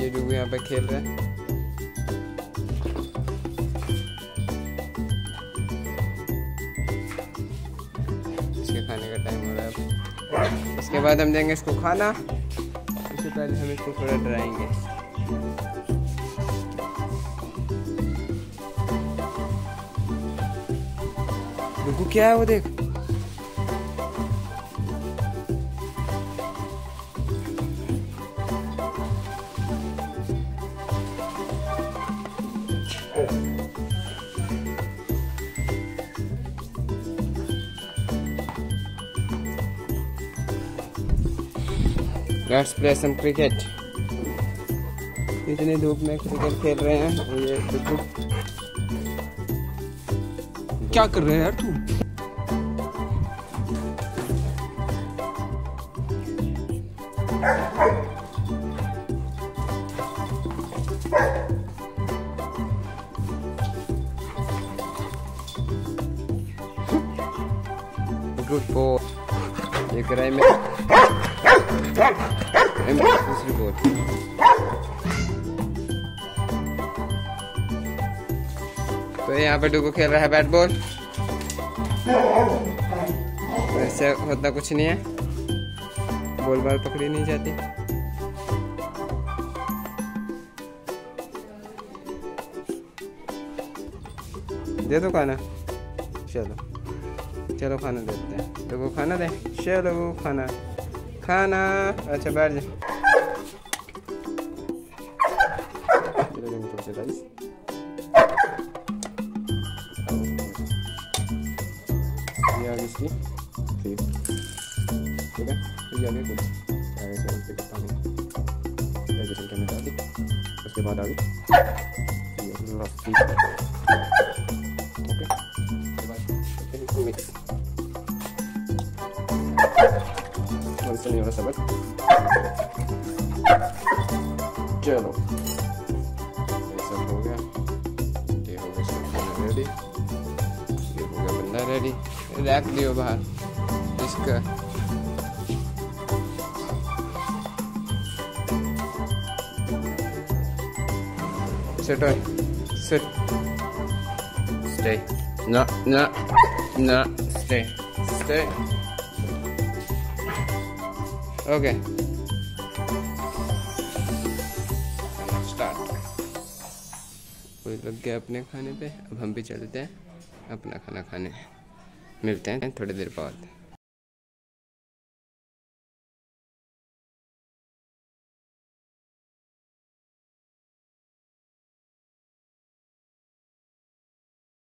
ये डुगू यहाँ पे खेल रहा है। इसके खाने का टाइम हो रहा है अब। इसके बाद हम देंगे इसको खाना। इससे पहले हम इसको थोड़ा डराएंगे। डुगू क्या है वो देख। Let's play some cricket. इतनी धूप में क्रिकेट खेल रहे हैं। ये देखो क्या कर रहे हैं यार तू। Good ball. ये कराई में दूसरी बॉल। तो यहाँ पे डुगू खेल रहा है बैट बॉल। वैसे होता कुछ नहीं है, बॉल बाल पकड़ी नहीं जाती। दे दो खाना। चलो चलो खाना देते हैं। डुगू खाना दे। चलो खाना खाना। अच्छा बैठ जा। इसकी ठीक है। तो आगे कुछ उसके बाद आगे ओके मिक्स नहीं हो रहा सबक। चलो ये सब हो गया। ये हो गया सब रेडी। ये हो गया बंदा रेडी। रख दियो बाहर इसका। Sit on. Sit. Stay. No, no, no. Stay. Stay. Okay. Start. कोई लग गया अपने खाने पे। अब हम भी चलते हैं अपना खाना खाने। मिलते हैं थोड़ी देर बाद।